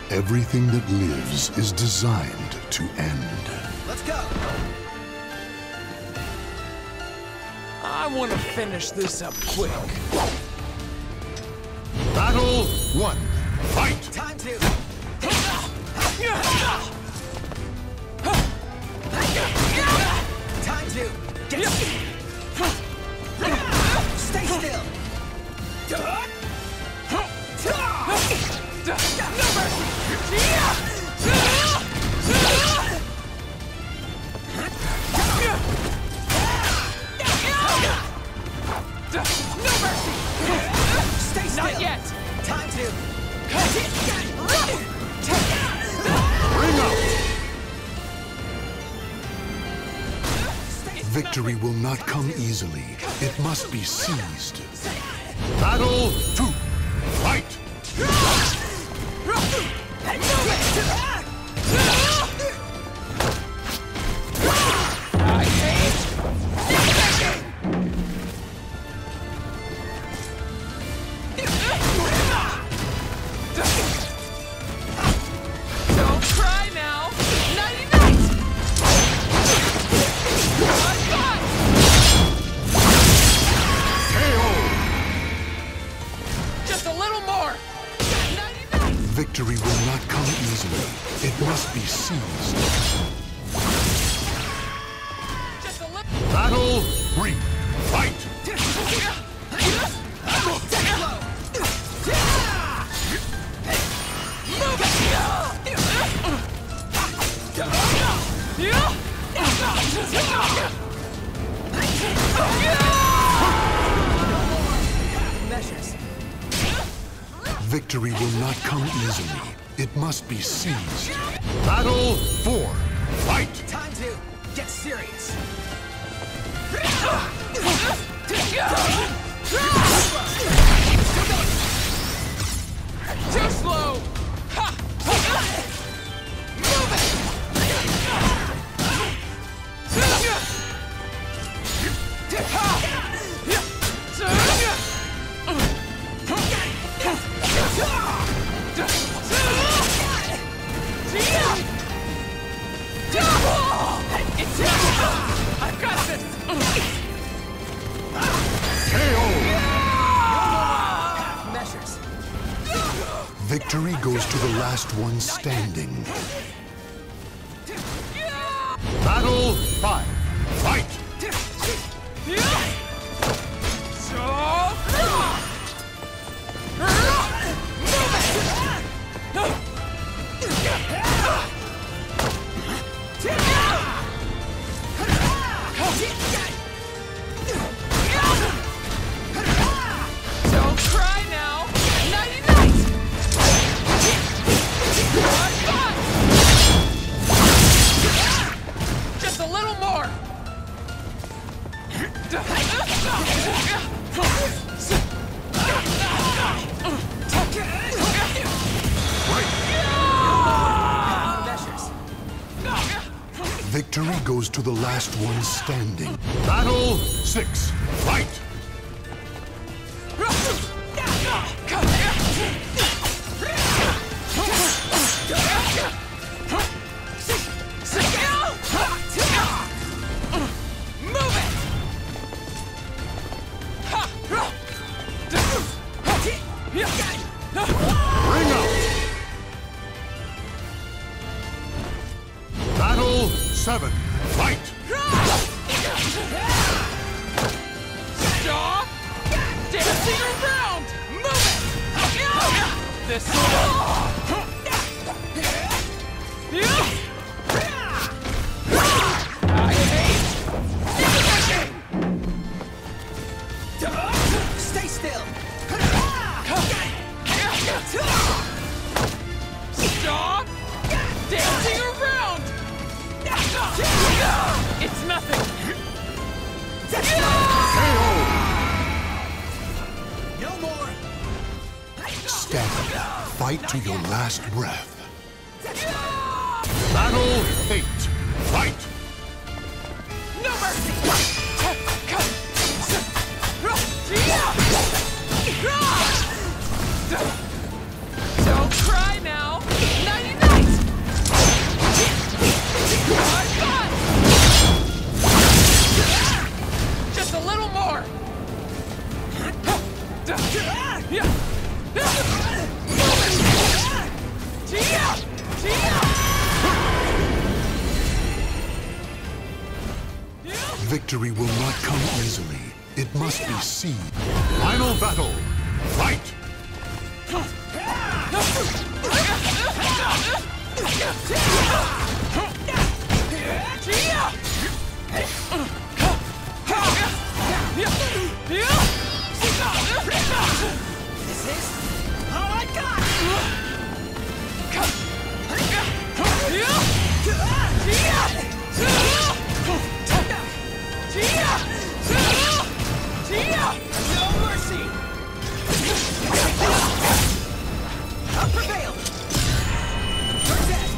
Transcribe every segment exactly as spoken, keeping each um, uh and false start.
Everything that lives is designed to end. Let's go! I want to finish this up quick. Battle one. Fight! Time to... Time to... Get... Stay still! No mercy! Stay still! Not yet! Time to... Bring out! Victory will not come easily. It must be seized. Battle two. Fight! I hate... Don't cry now! Nighty-night! Bye-bye! K O! Just a little more! Nighty-night! Victory will not come easily. It must be seized. Just a little... Battle three. Fight! Measures. Victory will not come easily. It must be seized. Battle four. Fight! Time to get serious. Too slow! Ha! Move it! I've got this! K O! Measures. Victory goes to the last one standing. Battle five. Fight! Don't cry now! Nighty-night! Bye-bye! Just a little more! Measures. Victory goes to the last one standing. Battle six. Fight! Move it! Bring out! Battle seven. Fight! Stop! Dancing around! Move it! This I hate... Stay still. Stop! Dancing around! It's nothing! K O! No more. Stand. Fight to your last breath. Battle eight. Fight! No mercy! Don't cry now! Victory will not come easily. It must be seized. Final battle. Fight! This is all I got! No mercy! I'll prevail! You're dead!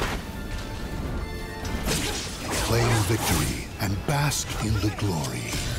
Claim victory and bask in the glory.